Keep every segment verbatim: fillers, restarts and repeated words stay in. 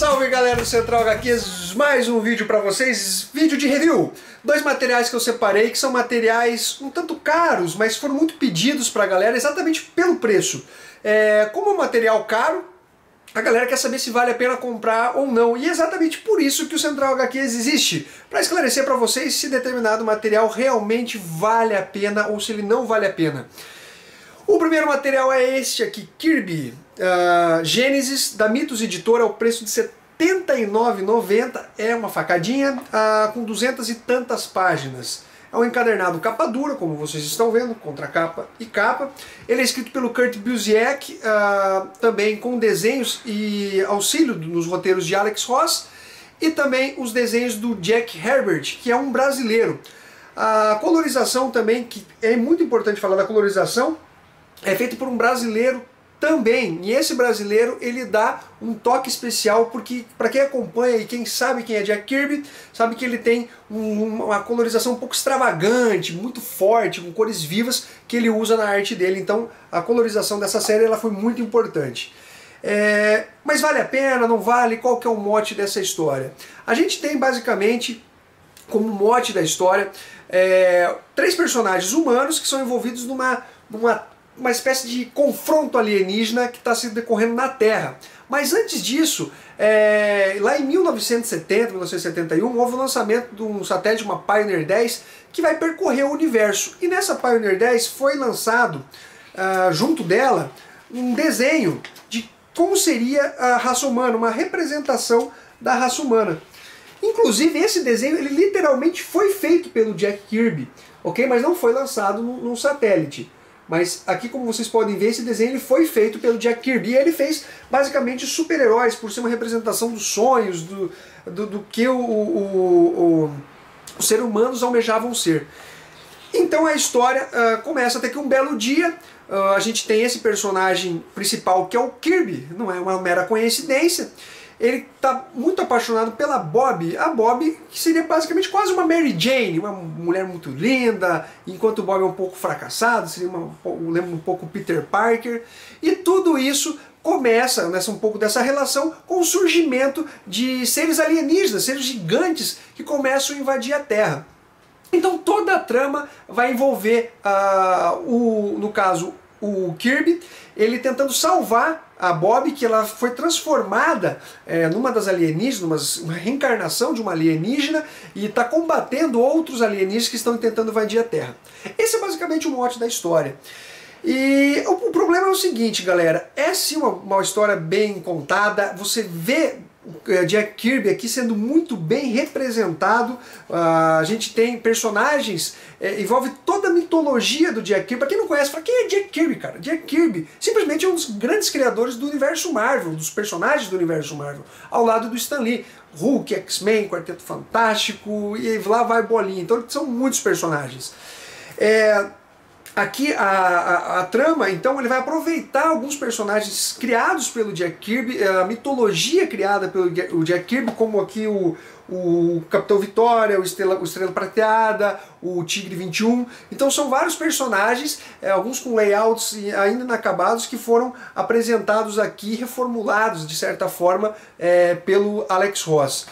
salve galera do Central H Qs, mais um vídeo pra vocês, vídeo de review. Dois materiais que eu separei, que são materiais um tanto caros, mas foram muito pedidos pra galera exatamente pelo preço. É, como é um material caro, a galera quer saber se vale a pena comprar ou não, e é exatamente por isso que o Central H Qs existe, para esclarecer para vocês se determinado material realmente vale a pena ou se ele não vale a pena. O primeiro material é este aqui, Kirby uh, Genesis, da Mythos Editora, ao preço de setenta e nove reais e noventa centavos, é uma facadinha uh, com duzentas e tantas páginas. É um encadernado capa dura, como vocês estão vendo, contracapa e capa. Ele é escrito pelo Kurt Busiek, uh, também com desenhos e auxílio nos roteiros de Alex Ross, e também os desenhos do Jack Herbert, que é um brasileiro. A colorização também, que é muito importante falar da colorização, é feito por um brasileiro também, e esse brasileiro ele dá um toque especial, porque para quem acompanha e quem sabe quem é Jack Kirby, sabe que ele tem um, uma colorização um pouco extravagante, muito forte, com cores vivas, que ele usa na arte dele. Então a colorização dessa série ela foi muito importante. É, mas vale a pena, não vale? Qual que é o mote dessa história? A gente tem basicamente como mote da história é, três personagens humanos que são envolvidos numa, numa uma espécie de confronto alienígena que está se decorrendo na Terra. Mas antes disso, é, lá em mil novecentos e setenta, mil novecentos e setenta e um, houve o lançamento de um satélite, uma Pioneer dez, que vai percorrer o universo. E nessa Pioneer dez foi lançado, uh, junto dela, um desenho de como seria a raça humana, uma representação da raça humana. Inclusive, esse desenho ele literalmente foi feito pelo Jack Kirby, ok? Mas não foi lançado num, num satélite. Mas aqui, como vocês podem ver, esse desenho ele foi feito pelo Jack Kirby, e ele fez basicamente super-heróis, por ser uma representação dos sonhos, do, do, do que o, o, o, os seres humanos almejavam ser. Então a história uh, começa até que um belo dia, uh, a gente tem esse personagem principal que é o Kirby, não é uma mera coincidência. Ele está muito apaixonado pela Bob, a Bob que seria basicamente quase uma Mary Jane, uma mulher muito linda, enquanto o Bob é um pouco fracassado, seria uma, lembra um pouco Peter Parker, e tudo isso começa, nessa, um pouco dessa relação, com o surgimento de seres alienígenas, seres gigantes que começam a invadir a Terra. Então toda a trama vai envolver, uh, o, no caso, o Kirby, ele tentando salvar a Bob, que ela foi transformada é, numa das alienígenas, uma reencarnação de uma alienígena, e está combatendo outros alienígenas que estão tentando invadir a Terra. Esse é basicamente o mote da história. E o, o problema é o seguinte, galera, é sim uma, uma história bem contada, você vê o Jack Kirby aqui sendo muito bem representado. Uh, a gente tem personagens, é, envolve toda a mitologia do Jack Kirby. Para quem não conhece, fala, quem é Jack Kirby, cara? Jack Kirby simplesmente é um dos grandes criadores do universo Marvel, dos personagens do universo Marvel, ao lado do Stan Lee. Hulk, X-Men, Quarteto Fantástico, e lá vai bolinha. Então são muitos personagens. É... Aqui a, a, a trama, então, ele vai aproveitar alguns personagens criados pelo Jack Kirby, a mitologia criada pelo o Jack Kirby, como aqui o, o Capitão Vitória, o Estrela, o Estrela Prateada, o Tigre vinte e um. Então são vários personagens, é, alguns com layouts ainda inacabados, que foram apresentados aqui, reformulados de certa forma é, pelo Alex Ross.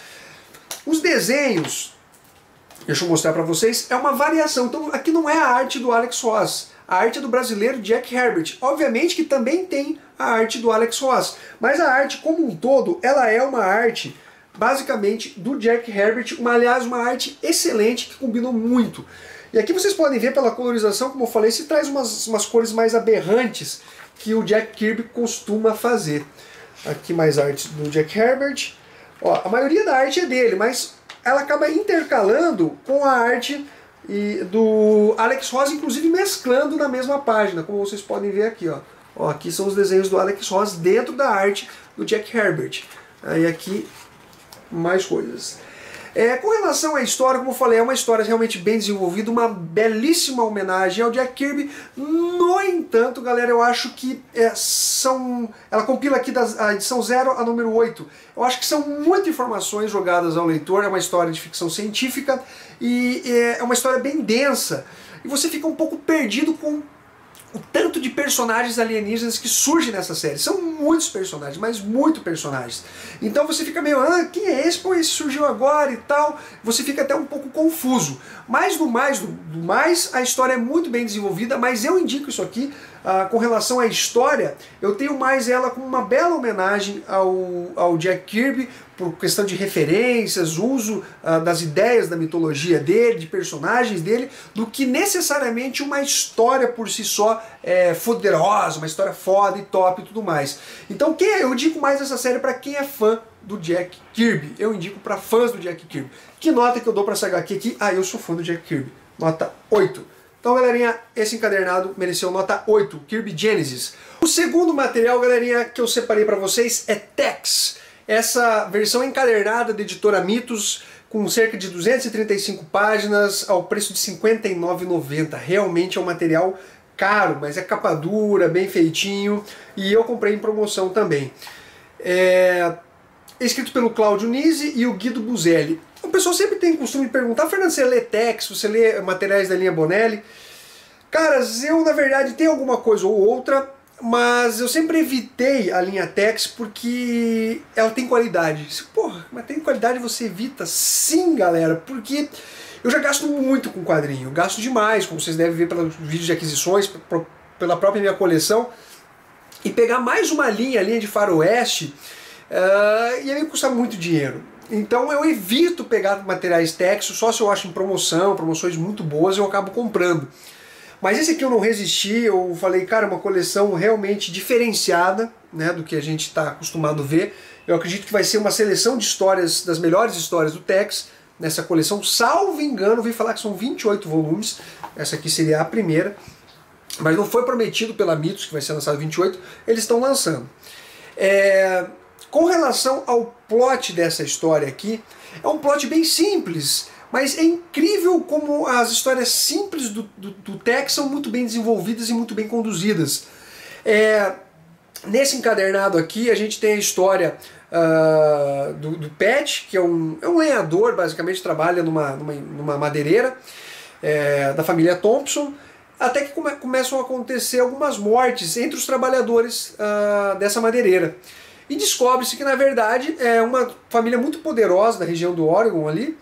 Os desenhos, deixa eu mostrar para vocês, é uma variação. Então aqui não é a arte do Alex Ross, a arte é do brasileiro Jack Herbert. Obviamente que também tem a arte do Alex Ross, mas a arte como um todo, ela é uma arte basicamente do Jack Herbert, uma, aliás, uma arte excelente que combinou muito. E aqui vocês podem ver pela colorização, como eu falei, se traz umas, umas cores mais aberrantes que o Jack Kirby costuma fazer. Aqui mais arte do Jack Herbert. Ó, a maioria da arte é dele, mas ela acaba intercalando com a arte e do Alex Ross, inclusive mesclando na mesma página, como vocês podem ver aqui. Ó. Ó, aqui são os desenhos do Alex Ross dentro da arte do Jack Herbert. Aí aqui mais coisas. É, com relação à história, como eu falei, é uma história realmente bem desenvolvida, uma belíssima homenagem ao Jack Kirby. No entanto, galera, eu acho que é, são... Ela compila aqui da edição zero a número oito. Eu acho que são muitas informações jogadas ao leitor, é uma história de ficção científica e é uma história bem densa. E você fica um pouco perdido com o tanto de personagens alienígenas que surgem nessa série. São muitos personagens, mas muito personagens. Então você fica meio, ah, quem é esse? Pô, esse surgiu agora e tal. Você fica até um pouco confuso. Mas no mais, do, do mais, a história é muito bem desenvolvida, mas eu indico isso aqui, ah, com relação à história, eu tenho mais ela como uma bela homenagem ao, ao Jack Kirby, por questão de referências, uso ah, das ideias da mitologia dele, de personagens dele, do que necessariamente uma história por si só é, poderosa, uma história foda e top e tudo mais. Então quem é? Eu indico mais essa série para quem é fã do Jack Kirby. Eu indico para fãs do Jack Kirby. Que nota que eu dou para essa agá quê aqui? Ah, eu sou fã do Jack Kirby. Nota oito. Então, galerinha, esse encadernado mereceu nota oito, Kirby Genesis. O segundo material, galerinha, que eu separei para vocês é Tex. Essa versão encadernada da editora Mitos, com cerca de duzentas e trinta e cinco páginas, ao preço de cinquenta e nove reais e noventa centavos. Realmente é um material caro, mas é capa dura, bem feitinho, e eu comprei em promoção também. É... escrito pelo Claudio Nisi e o Guido Buzelli. O pessoal sempre tem o costume de perguntar, Fernando, você lê Tex, você lê materiais da linha Bonelli? Caras, eu na verdade tenho alguma coisa ou outra, mas eu sempre evitei a linha Tex porque ela tem qualidade. Porra, mas tem qualidade você evita? Sim, galera, porque eu já gasto muito com quadrinho, gasto demais, como vocês devem ver pelos vídeos de aquisições, pela própria minha coleção, e pegar mais uma linha, a linha de faroeste, uh, ia me custar muito dinheiro. Então eu evito pegar materiais Tex, só se eu acho em promoção, promoções muito boas eu acabo comprando. Mas esse aqui eu não resisti, eu falei, cara, uma coleção realmente diferenciada, né, do que a gente está acostumado a ver. Eu acredito que vai ser uma seleção de histórias, das melhores histórias do Tex, nessa coleção, salvo engano, ouvi falar que são vinte e oito volumes, essa aqui seria a primeira, mas não foi prometido pela Mitos, que vai ser lançado vinte e oito, eles estão lançando. É... Com relação ao plot dessa história aqui, é um plot bem simples, mas é incrível como as histórias simples do, do, do Tex são muito bem desenvolvidas e muito bem conduzidas. É, nesse encadernado aqui a gente tem a história uh, do, do Pat, que é um, é um lenhador, basicamente trabalha numa, numa, numa madeireira, é, da família Thompson, até que come, começam a acontecer algumas mortes entre os trabalhadores uh, dessa madeireira. E descobre-se que, na verdade, é uma família muito poderosa da região do Oregon ali,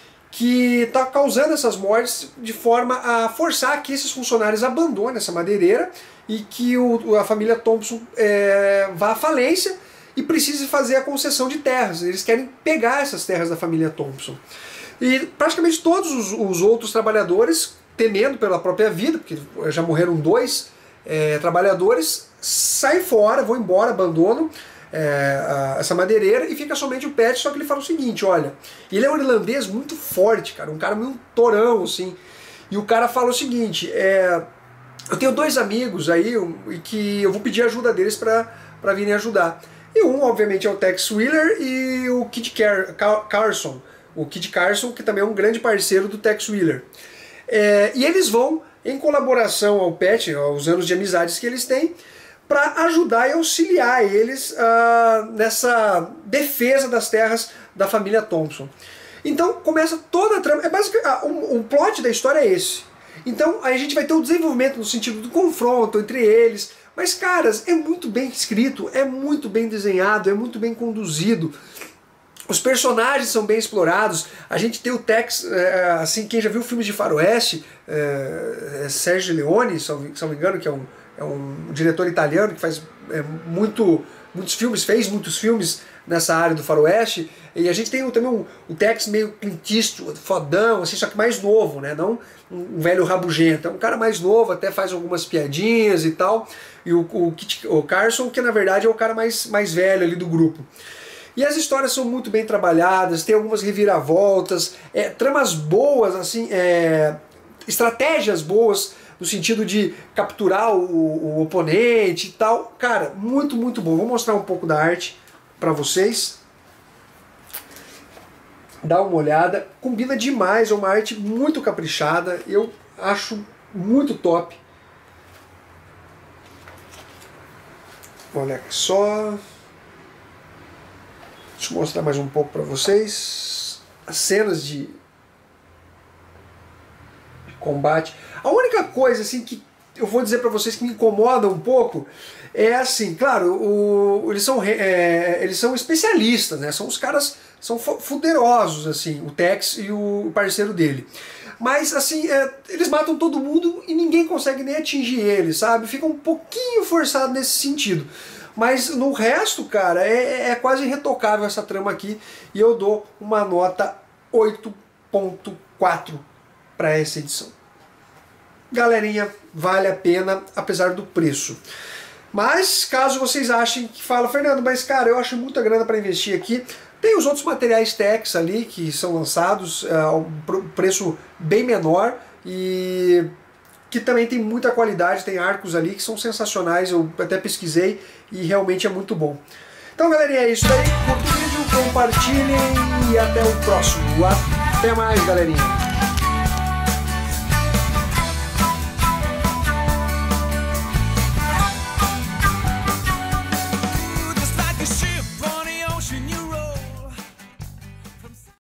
que está causando essas mortes de forma a forçar que esses funcionários abandonem essa madeireira e que o, a família Thompson é, vá à falência e precise fazer a concessão de terras. Eles querem pegar essas terras da família Thompson. E praticamente todos os, os outros trabalhadores, temendo pela própria vida, porque já morreram dois é, trabalhadores, saem fora, vão embora, abandonam É, a, essa madeireira e fica somente o Pat, só que ele fala o seguinte, olha, ele é um irlandês muito forte, cara, um cara meio torão, assim, e o cara fala o seguinte, é, eu tenho dois amigos aí um, e que eu vou pedir ajuda deles pra, pra virem ajudar. E um, obviamente, é o Tex Wheeler e o Kit Car Car Carson, o Kit Carson, que também é um grande parceiro do Tex Wheeler. É, e eles vão, em colaboração ao Pat, aos anos de amizades que eles têm, para ajudar e auxiliar eles uh, nessa defesa das terras da família Thompson. Então começa toda a trama, é basicamente, ah, o, o plot da história é esse. Então aí a gente vai ter o desenvolvimento no sentido do confronto entre eles, mas caras, é muito bem escrito, é muito bem desenhado, é muito bem conduzido. Os personagens são bem explorados, a gente tem o Tex, é, assim, quem já viu filmes de faroeste, é, é Sergio Leone, se não me engano, que é um É um diretor italiano que faz é, muito, muitos filmes, fez muitos filmes nessa área do faroeste. E a gente tem também um, um Tex meio Clint Eastwood, fodão, assim, só que mais novo, né? Não um, um velho rabugento. É um cara mais novo, até faz algumas piadinhas e tal. E o, o, Kit, o Carson, que na verdade é o cara mais, mais velho ali do grupo. E as histórias são muito bem trabalhadas, tem algumas reviravoltas, é, tramas boas, assim, é, estratégias boas, no sentido de capturar o, o oponente e tal. Cara, muito, muito bom. Vou mostrar um pouco da arte para vocês. Dá uma olhada. Combina demais, é uma arte muito caprichada. Eu acho muito top. Olha só. Deixa eu mostrar mais um pouco para vocês. As cenas de combate. A única coisa assim que eu vou dizer para vocês que me incomoda um pouco é assim, claro, o, eles, são, é, eles são especialistas, né? São os caras, são fuderosos, assim, o Tex e o parceiro dele. Mas assim, é, eles matam todo mundo e ninguém consegue nem atingir eles, sabe? Fica um pouquinho forçado nesse sentido. Mas no resto, cara, é, é quase irretocável essa trama aqui. E eu dou uma nota oito ponto quatro para essa edição. Galerinha, vale a pena, apesar do preço. Mas, caso vocês achem que fala, Fernando, mas cara, eu acho muita grana para investir aqui, tem os outros materiais Tex ali que são lançados a uh, um preço bem menor e que também tem muita qualidade, tem arcos ali que são sensacionais, eu até pesquisei e realmente é muito bom. Então, galerinha, é isso aí, curtam o vídeo, compartilhem e até o próximo. Até mais, galerinha!